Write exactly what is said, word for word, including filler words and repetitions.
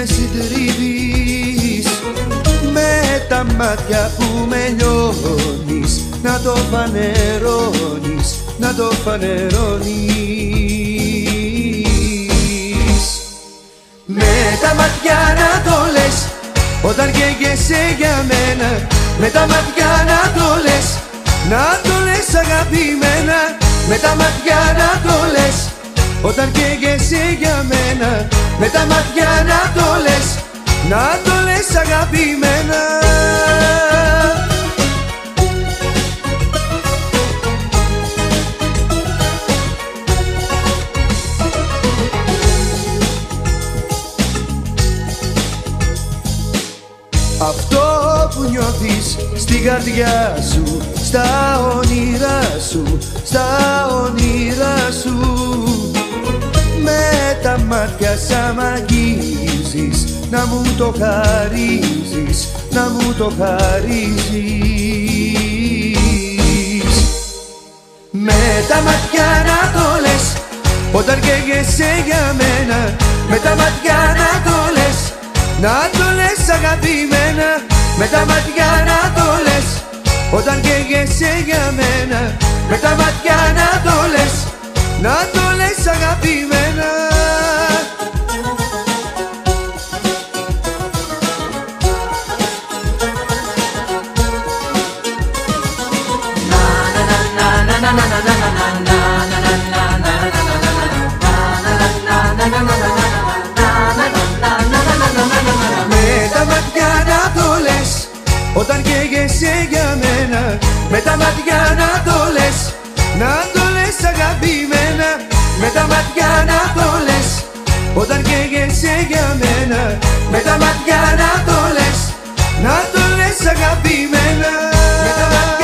με συντριβείς, με τα μάτια που με λιώνεις, να το φανερώνεις, να το φανερώνεις. Με τα μάτια να το λες, όταν καίγεσαι για μένα, με τα μάτια να το λες, να το λες αγαπημένα. Με τα μάτια να το λες, όταν καίγεσαι για μένα, με τα μάτια να το λες, να το λες αγαπημένα. Αυτό που νιώθεις στην καρδιά σου, στα όνειρά σου, στα όνειρά σου, με τα μάτια σαν μ' αγγίζεις, να μου το χαρίζεις, να μου το χαρίζεις. Με τα μάτια να το λες, όταν καίγεσαι για μένα, με τα μάτια να το λες, να το λες αγαπημένα. Με τα μάτια να το λες, όταν καίγεσαι για μένα, με τα μάτια να το λες, να το λες αγαπημένα. Με τα μάτια να το λες, όταν καίγεσαι για μένα, με τα μάτια να το λες, να το λες αγαπημένα. Με τα μάτια να το λες, όταν καίγεσαι για μένα, με τα μάτια να το λες, να το λες αγαπημένα. Με τα μάτια